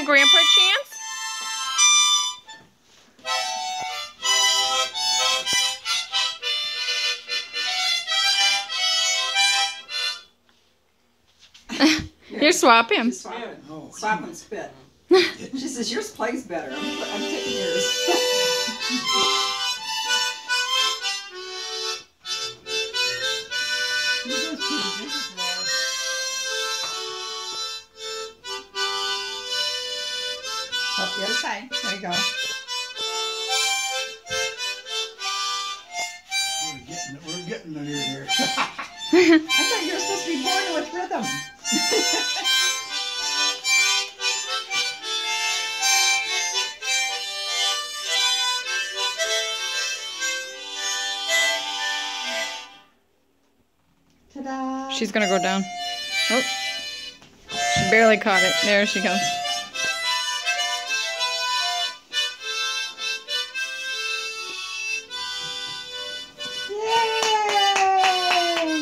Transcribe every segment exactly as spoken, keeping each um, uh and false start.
give Grandpa a chance? Here, swap him. Swap, oh, swap and spit. She says, yours plays better. I'm, I'm taking yours. Oh, the other side. There you go. We're getting, we're getting it here. I thought you were supposed to be born with rhythm. Ta-da! She's gonna go down. Oh, she barely caught it. There she comes. Yay!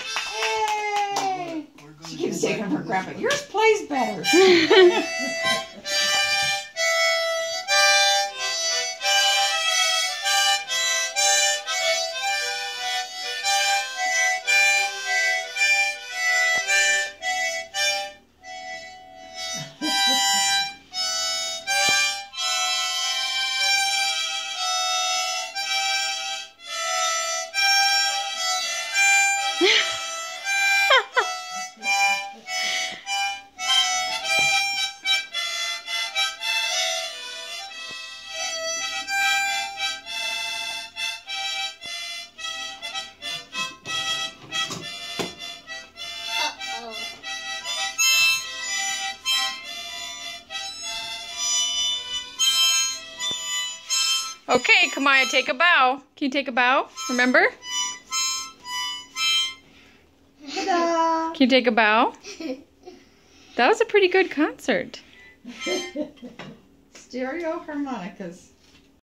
Yay! She keeps taking her grandpa. Yours plays better. Okay, Kamaya, take a bow. Can you take a bow? Remember? Ta-da! Can you take a bow? That was a pretty good concert. Stereo harmonicas.